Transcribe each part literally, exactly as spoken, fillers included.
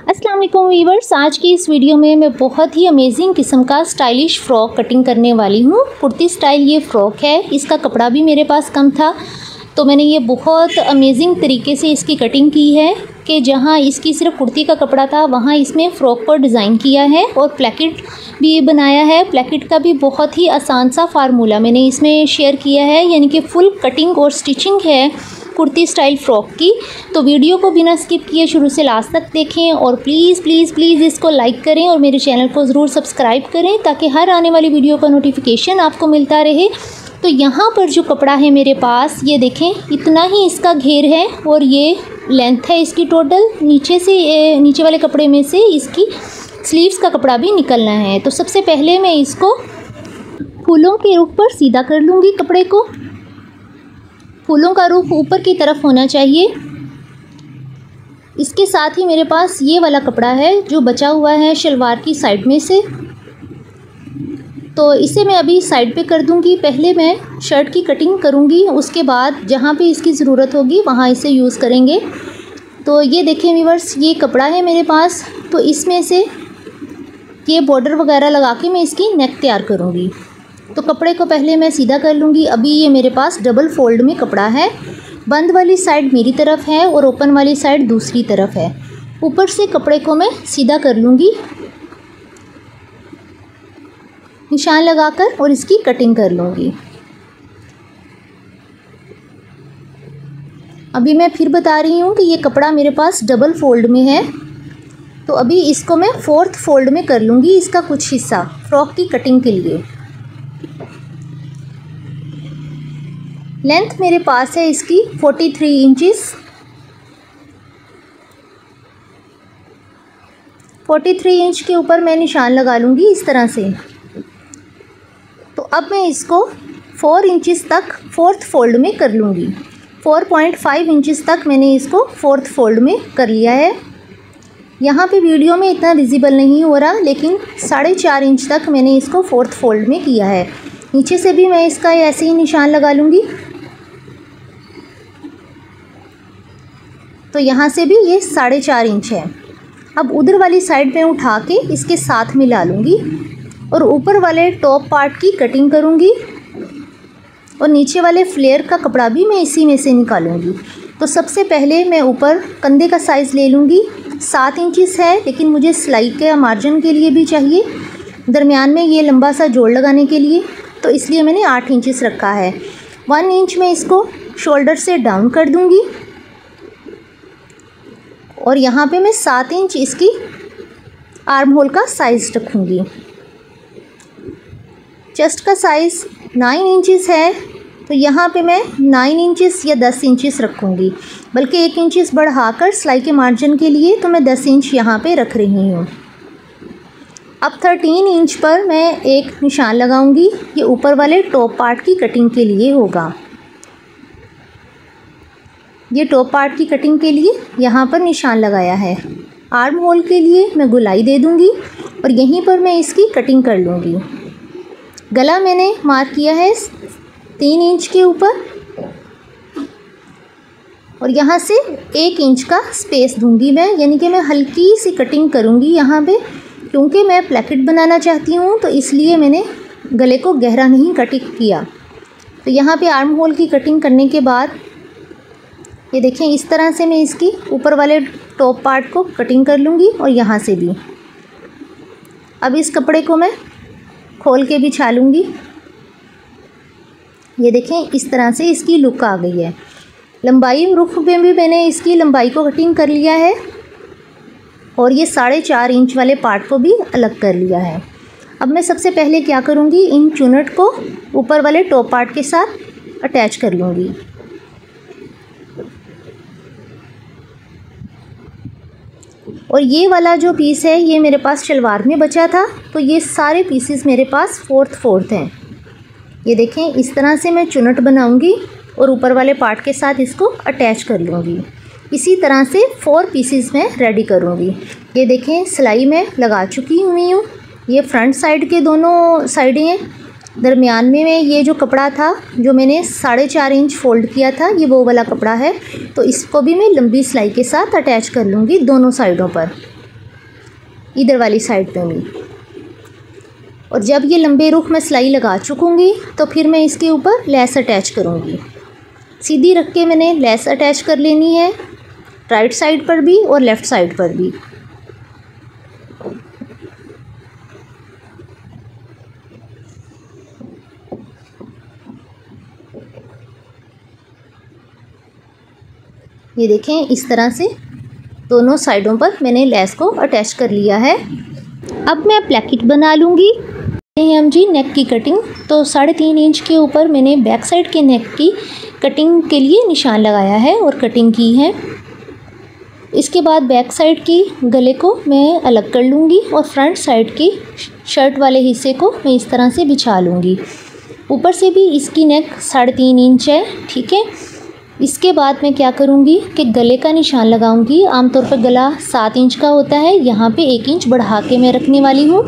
अस्सलाम वालेकुम वीवर्स, आज की इस वीडियो में मैं बहुत ही अमेजिंग किस्म का स्टाइलिश फ़्रॉक कटिंग करने वाली हूँ। कुर्ती स्टाइल ये फ़्रॉक है। इसका कपड़ा भी मेरे पास कम था तो मैंने ये बहुत अमेजिंग तरीके से इसकी कटिंग की है कि जहाँ इसकी सिर्फ कुर्ती का कपड़ा था वहाँ इसमें फ़्रॉक पर डिज़ाइन किया है और प्लेकेट भी बनाया है। प्लेकेट का भी बहुत ही आसान सा फार्मूला मैंने इसमें शेयर किया है, यानी कि फुल कटिंग और स्टिचिंग है कुर्ती स्टाइल फ़्रॉक की। तो वीडियो को बिना स्किप किए शुरू से लास्ट तक देखें और प्लीज़ प्लीज़ प्लीज़ इसको लाइक करें और मेरे चैनल को ज़रूर सब्सक्राइब करें ताकि हर आने वाली वीडियो का नोटिफिकेशन आपको मिलता रहे। तो यहाँ पर जो कपड़ा है मेरे पास, ये देखें, इतना ही इसका घेर है और ये लेंथ है इसकी टोटल। नीचे से नीचे वाले कपड़े में से इसकी स्लीव्स का कपड़ा भी निकलना है। तो सबसे पहले मैं इसको फूलों के रुख पर सीधा कर लूँगी। कपड़े को फूलों का रुख ऊपर की तरफ होना चाहिए। इसके साथ ही मेरे पास ये वाला कपड़ा है जो बचा हुआ है शलवार की साइड में से, तो इसे मैं अभी साइड पे कर दूंगी। पहले मैं शर्ट की कटिंग करूंगी, उसके बाद जहाँ पे इसकी ज़रूरत होगी वहाँ इसे यूज़ करेंगे। तो ये देखें व्यूअर्स, ये कपड़ा है मेरे पास, तो इसमें से ये बॉर्डर वगैरह लगा के मैं इसकी नेक तैयार करूँगी। तो कपड़े को पहले मैं सीधा कर लूँगी। अभी ये मेरे पास डबल फोल्ड में कपड़ा है। बंद वाली साइड मेरी तरफ है और ओपन वाली साइड दूसरी तरफ है। ऊपर से कपड़े को मैं सीधा कर लूँगी निशान लगाकर और इसकी कटिंग कर लूँगी। अभी मैं फिर बता रही हूँ कि ये कपड़ा मेरे पास डबल फोल्ड में है, तो अभी इसको मैं फोर्थ फोल्ड में कर लूँगी इसका कुछ हिस्सा फ्रॉक की कटिंग के लिए। लेंथ मेरे पास है इसकी तैंतालीस इंचेस। तैंतालीस इंच के ऊपर मैं निशान लगा लूँगी इस तरह से। तो अब मैं इसको चार इंचेस तक फोर्थ फोल्ड में कर लूँगी। चार पॉइंट पाँच इंचेस तक मैंने इसको फोर्थ फोल्ड में कर लिया है। यहाँ पे वीडियो में इतना विजिबल नहीं हो रहा, लेकिन साढ़े चार इंच तक मैंने इसको फोर्थ फोल्ड में किया है। नीचे से भी मैं इसका ऐसे ही निशान लगा लूँगी। तो यहाँ से भी ये साढ़े चार इंच है। अब उधर वाली साइड में उठा के इसके साथ मिला लूँगी और ऊपर वाले टॉप पार्ट की कटिंग करूँगी और नीचे वाले फ्लेयर का कपड़ा भी मैं इसी में से निकालूँगी। तो सबसे पहले मैं ऊपर कंधे का साइज़ ले लूँगी। सात इंचेस है, लेकिन मुझे सिलाई के मार्जिन के लिए भी चाहिए, दरमियान में ये लंबा सा जोड़ लगाने के लिए, तो इसलिए मैंने आठ इंचेस रखा है। वन इंच में इसको शोल्डर से डाउन कर दूँगी और यहाँ पे मैं सात इंच इसकी आर्म होल का साइज़ रखूँगी। चेस्ट का साइज़ नाइन इंचेस है, तो यहाँ पे मैं नाइन इंचेस या दस इंचेस रखूँगी, बल्कि एक इंचेस बढ़ाकर सिलाई के मार्जिन के लिए तो मैं दस इंच यहाँ पे रख रही हूँ। अब थर्टीन इंच पर मैं एक निशान लगाऊँगी। ये ऊपर वाले टॉप पार्ट की कटिंग के लिए होगा। ये टॉप पार्ट की कटिंग के लिए यहाँ पर निशान लगाया है। आर्म होल के लिए मैं गोलाई दे दूँगी और यहीं पर मैं इसकी कटिंग कर लूँगी। गला मैंने मार्क किया है तीन इंच के ऊपर और यहाँ से एक इंच का स्पेस दूँगी मैं, यानी कि मैं हल्की सी कटिंग करूँगी यहाँ पे, क्योंकि मैं प्लेकेट बनाना चाहती हूँ, तो इसलिए मैंने गले को गहरा नहीं कटिंग किया। तो यहाँ पे आर्म होल की कटिंग करने के बाद ये देखें, इस तरह से मैं इसकी ऊपर वाले टॉप पार्ट को कटिंग कर लूँगी और यहाँ से भी। अब इस कपड़े को मैं खोल के बिछा लूँगी। ये देखें, इस तरह से इसकी लुक आ गई है। लंबाई रुख में भी मैंने इसकी लंबाई को कटिंग कर लिया है और ये साढ़े चार इंच वाले पार्ट को भी अलग कर लिया है। अब मैं सबसे पहले क्या करूँगी, इन चुनट को ऊपर वाले टॉप पार्ट के साथ अटैच कर लूँगी। और ये वाला जो पीस है ये मेरे पास शलवार में बचा था, तो ये सारे पीसेस मेरे पास फोर्थ फोर्थ हैं। ये देखें, इस तरह से मैं चुनट बनाऊंगी और ऊपर वाले पार्ट के साथ इसको अटैच कर लूँगी। इसी तरह से फोर पीसेस मैं रेडी करूँगी। ये देखें, सिलाई मैं लगा चुकी हुई हूँ। ये फ्रंट साइड के दोनों साइडें हैं। दरमियान में मैं ये जो कपड़ा था जो मैंने साढ़े चार इंच फ़ोल्ड किया था, ये वो वाला कपड़ा है, तो इसको भी मैं लंबी सिलाई के साथ अटैच कर लूँगी दोनों साइडों पर। इधर वाली साइड पे भी। और जब ये लंबे रुख में सिलाई लगा चुकूँगी तो फिर मैं इसके ऊपर लेस अटैच करूँगी। सीधी रख के मैंने लेस अटैच कर लेनी है, राइट साइड पर भी और लेफ़्ट साइड पर भी। ये देखें, इस तरह से दोनों साइडों पर मैंने लेस को अटैच कर लिया है। अब मैं प्लेकिट बना लूँगी। हैं हम जी नेक की कटिंग। तो साढ़े तीन इंच के ऊपर मैंने बैक साइड के नेक की कटिंग के लिए निशान लगाया है और कटिंग की है। इसके बाद बैक साइड की गले को मैं अलग कर लूँगी और फ्रंट साइड की शर्ट वाले हिस्से को मैं इस तरह से बिछा लूँगी। ऊपर से भी इसकी नेक साढ़े तीन इंच है, ठीक है। इसके बाद मैं क्या करूँगी कि गले का निशान लगाऊँगी। आमतौर पर गला सात इंच का होता है, यहाँ पे एक इंच बढ़ा के मैं रखने वाली हूँ।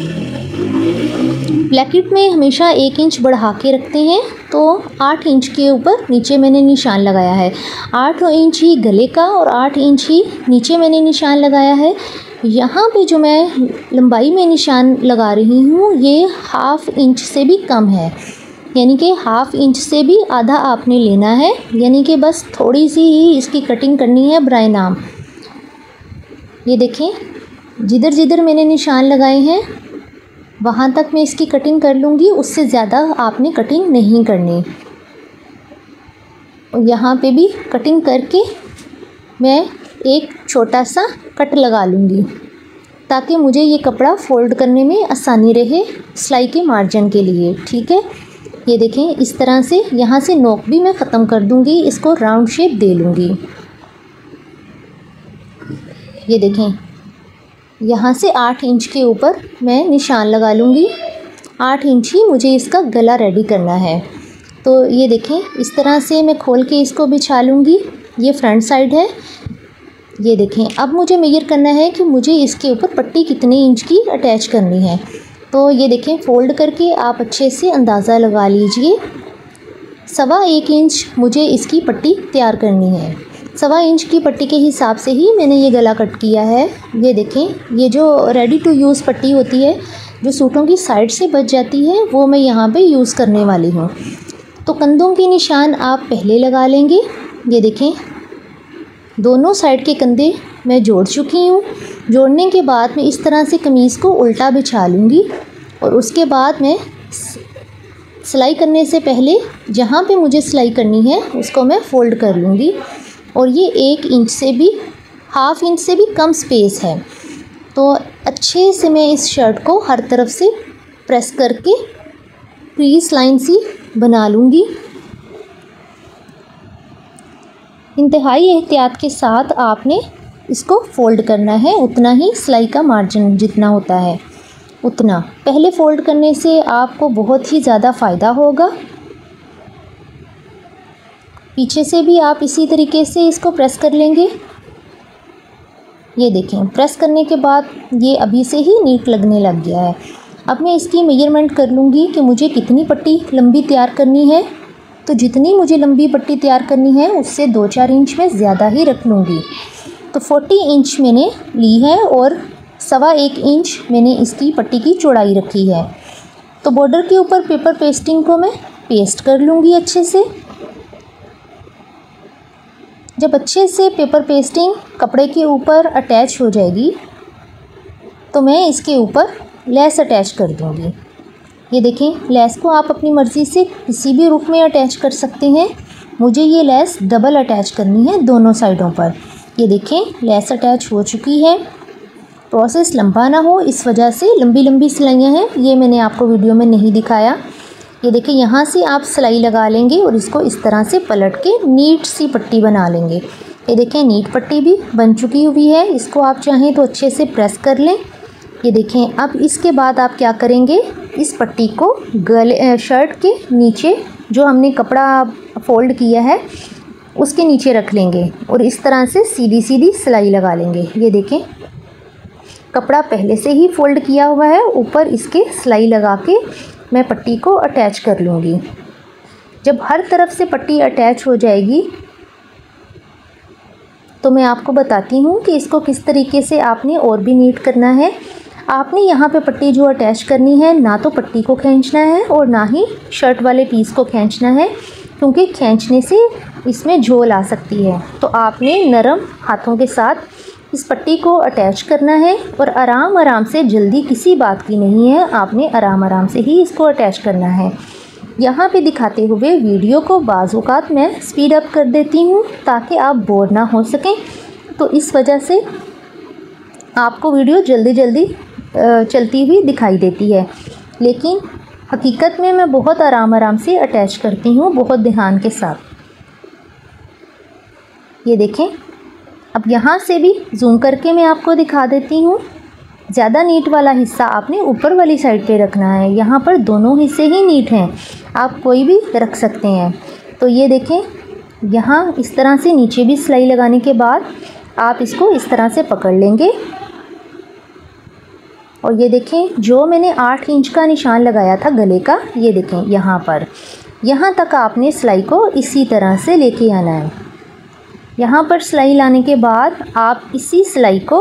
प्लेकिट में हमेशा एक इंच बढ़ा के रखते हैं, तो आठ इंच के ऊपर नीचे मैंने निशान लगाया है। आठ इंच ही गले का और आठ इंच ही नीचे मैंने निशान लगाया है। यहाँ पे जो मैं लंबाई में निशान लगा रही हूँ ये हाफ इंच से भी कम है, यानी कि हाफ इंच से भी आधा आपने लेना है, यानी कि बस थोड़ी सी ही इसकी कटिंग करनी है बराए नाम। ये देखें, जिधर जिधर मैंने निशान लगाए हैं वहाँ तक मैं इसकी कटिंग कर लूँगी, उससे ज़्यादा आपने कटिंग नहीं करनी। और यहाँ पे भी कटिंग करके मैं एक छोटा सा कट लगा लूँगी ताकि मुझे ये कपड़ा फ़ोल्ड करने में आसानी रहे सिलाई के मार्जिन के लिए, ठीक है। ये देखें, इस तरह से यहाँ से नोक भी मैं ख़त्म कर दूँगी, इसको राउंड शेप दे लूँगी। ये देखें, यहाँ से आठ इंच के ऊपर मैं निशान लगा लूँगी। आठ इंच ही मुझे इसका गला रेडी करना है। तो ये देखें, इस तरह से मैं खोल के इसको बिछा लूँगी। ये फ्रंट साइड है। ये देखें, अब मुझे मेजर करना है कि मुझे इसके ऊपर पट्टी कितने इंच की अटैच करनी है। तो ये देखें, फ़ोल्ड करके आप अच्छे से अंदाज़ा लगा लीजिए। सवा एक इंच मुझे इसकी पट्टी तैयार करनी है। सवा इंच की पट्टी के हिसाब से ही मैंने ये गला कट किया है। ये देखें, ये जो रेडी टू यूज़ पट्टी होती है जो सूटों की साइड से बच जाती है वो मैं यहाँ पे यूज़ करने वाली हूँ। तो कंधों के निशान आप पहले लगा लेंगे। ये देखें, दोनों साइड के कंधे मैं जोड़ चुकी हूँ। जोड़ने के बाद मैं इस तरह से कमीज़ को उल्टा बिछा लूँगी और उसके बाद मैं सिलाई करने से पहले जहाँ पे मुझे सिलाई करनी है उसको मैं फ़ोल्ड कर लूँगी। और ये एक इंच से भी हाफ इंच से भी कम स्पेस है, तो अच्छे से मैं इस शर्ट को हर तरफ से प्रेस करके क्रीज लाइन सी बना लूँगी। इंतहाई एहतियात के साथ आपने इसको फ़ोल्ड करना है, उतना ही सिलाई का मार्जिन जितना होता है उतना। पहले फ़ोल्ड करने से आपको बहुत ही ज़्यादा फ़ायदा होगा। पीछे से भी आप इसी तरीके से इसको प्रेस कर लेंगे। ये देखें, प्रेस करने के बाद ये अभी से ही नीट लगने लग गया है। अब मैं इसकी मेजरमेंट कर लूँगी कि मुझे कितनी पट्टी लंबी तैयार करनी है। तो जितनी मुझे लंबी पट्टी तैयार करनी है उससे दो चार इंच में ज़्यादा ही रख लूँगी। तो चालीस इंच मैंने ली है और सवा एक इंच मैंने इसकी पट्टी की चौड़ाई रखी है। तो बॉर्डर के ऊपर पेपर पेस्टिंग को मैं पेस्ट कर लूँगी अच्छे से। जब अच्छे से पेपर पेस्टिंग कपड़े के ऊपर अटैच हो जाएगी तो मैं इसके ऊपर लेस अटैच कर दूँगी। ये देखें, लेस को आप अपनी मर्ज़ी से किसी भी रुख में अटैच कर सकते हैं। मुझे ये लेस डबल अटैच करनी है दोनों साइडों पर। ये देखें, लेस अटैच हो चुकी है। प्रोसेस लंबा ना हो इस वजह से लंबी लंबी सिलाइयाँ हैं, ये मैंने आपको वीडियो में नहीं दिखाया। ये देखिए, यहाँ से आप सिलाई लगा लेंगे और इसको इस तरह से पलट के नीट सी पट्टी बना लेंगे। ये देखें, नीट पट्टी भी बन चुकी हुई है। इसको आप चाहें तो अच्छे से प्रेस कर लें। ये देखें, अब इसके बाद आप क्या करेंगे, इस पट्टी को गले शर्ट के नीचे जो हमने कपड़ा फ़ोल्ड किया है उसके नीचे रख लेंगे और इस तरह से सीधी सीधी सिलाई लगा लेंगे। ये देखें, कपड़ा पहले से ही फ़ोल्ड किया हुआ है, ऊपर इसके सिलाई लगा के मैं पट्टी को अटैच कर लूँगी। जब हर तरफ से पट्टी अटैच हो जाएगी तो मैं आपको बताती हूँ कि इसको किस तरीके से आपने और भी नीट करना है। आपने यहाँ पे पट्टी जो अटैच करनी है, ना तो पट्टी को खींचना है और ना ही शर्ट वाले पीस को खींचना है, क्योंकि खींचने से इसमें झोल आ सकती है। तो आपने नरम हाथों के साथ इस पट्टी को अटैच करना है और आराम आराम से, जल्दी किसी बात की नहीं है, आपने आराम आराम से ही इसको अटैच करना है। यहाँ पे दिखाते हुए वीडियो को बाज़ औक़ात मैं स्पीड अप कर देती हूँ ताकि आप बोर ना हो सकें, तो इस वजह से आपको वीडियो जल्दी जल्दी चलती हुई दिखाई देती है, लेकिन हकीकत में मैं बहुत आराम आराम से अटैच करती हूँ, बहुत ध्यान के साथ। ये देखें, अब यहाँ से भी जूम करके मैं आपको दिखा देती हूँ। ज़्यादा नीट वाला हिस्सा आपने ऊपर वाली साइड पे रखना है। यहाँ पर दोनों हिस्से ही नीट हैं, आप कोई भी रख सकते हैं। तो ये देखें, यहाँ इस तरह से नीचे भी सिलाई लगाने के बाद आप इसको इस तरह से पकड़ लेंगे और ये देखें, जो मैंने आठ इंच का निशान लगाया था गले का, ये देखें यहाँ पर, यहाँ तक आपने सिलाई को इसी तरह से लेके आना है। यहाँ पर सिलाई लाने के बाद आप इसी सिलाई को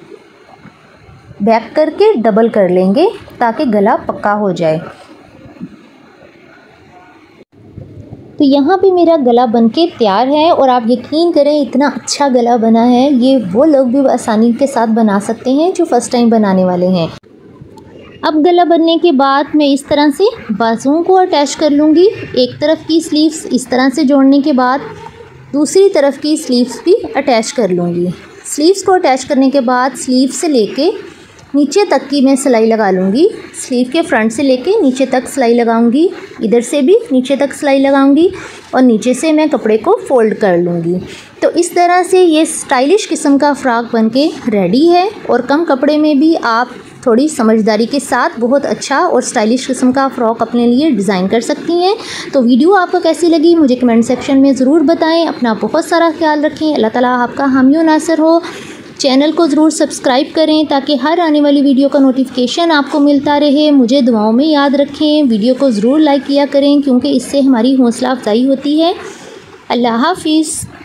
बैक करके डबल कर लेंगे ताकि गला पक्का हो जाए। तो यहाँ पे मेरा गला बनके तैयार है और आप यकीन करें इतना अच्छा गला बना है, ये वो लोग भी आसानी के साथ बना सकते हैं जो फ़र्स्ट टाइम बनाने वाले हैं। अब गला बनने के बाद मैं इस तरह से बाजुओं को अटैच कर लूँगी। एक तरफ की स्लीव्स इस तरह से जोड़ने के बाद दूसरी तरफ की स्लीव्स भी अटैच कर लूँगी। स्लीव्स को अटैच करने के बाद स्लीव से लेके नीचे तक की मैं सिलाई लगा लूँगी। स्लीव के फ्रंट से लेके नीचे तक सिलाई लगाऊंगी, इधर से भी नीचे तक सिलाई लगाऊंगी और नीचे से मैं कपड़े को फोल्ड कर लूँगी। तो इस तरह से ये स्टाइलिश किस्म का फ़्रॉक बनके रेडी है और कम कपड़े में भी आप थोड़ी समझदारी के साथ बहुत अच्छा और स्टाइलिश किस्म का फ़्रॉक अपने लिए डिज़ाइन कर सकती हैं। तो वीडियो आपको कैसी लगी मुझे कमेंट सेक्शन में ज़रूर बताएं। अपना बहुत सारा ख्याल रखें। अल्लाह ताला आपका हामी व नासिर हो। चैनल को ज़रूर सब्सक्राइब करें ताकि हर आने वाली वीडियो का नोटिफिकेशन आपको मिलता रहे। मुझे दुआओं में याद रखें। वीडियो को ज़रूर लाइक किया करें क्योंकि इससे हमारी हौसला अफजाई होती है। अल्लाह हाफिज़।